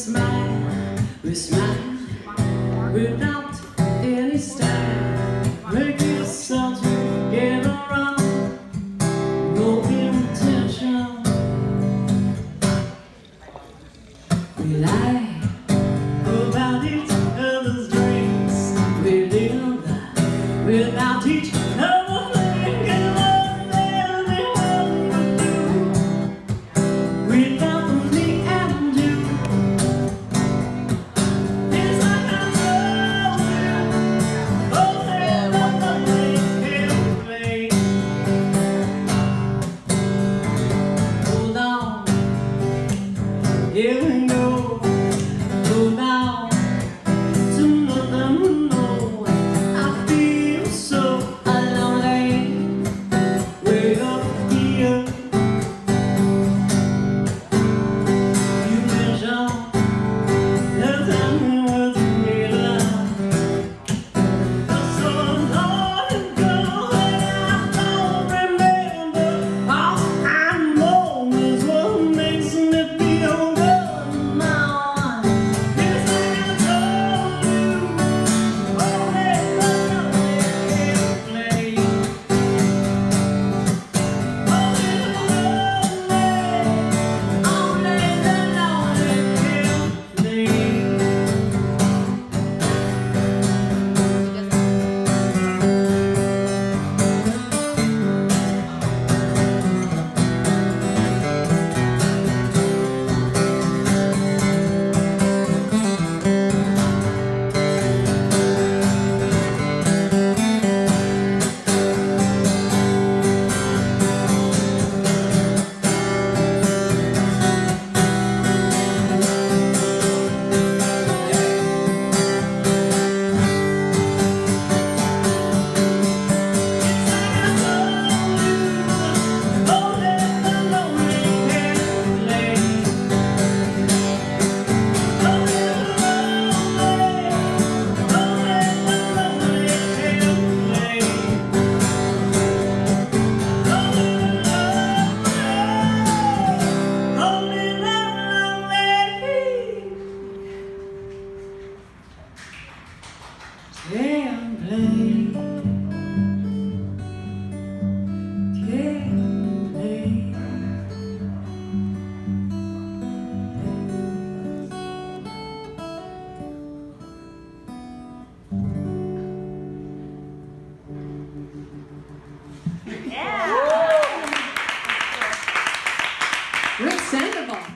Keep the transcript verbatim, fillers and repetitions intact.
smile, we smile without any style. Make it sound to get around, no intention. We lie about each other's dreams. We live without each other thinking of anyone would do without me and you. It's like I told you, oh, there's nothing can play. Hold on, here we go. Go now to nothing, no. I feel so alone, way up here. You mentioned the time was made love. So long ago that I don't remember. All I know is what makes me feel good now. Can't play, can't play. Yeah! Rick Sandoval.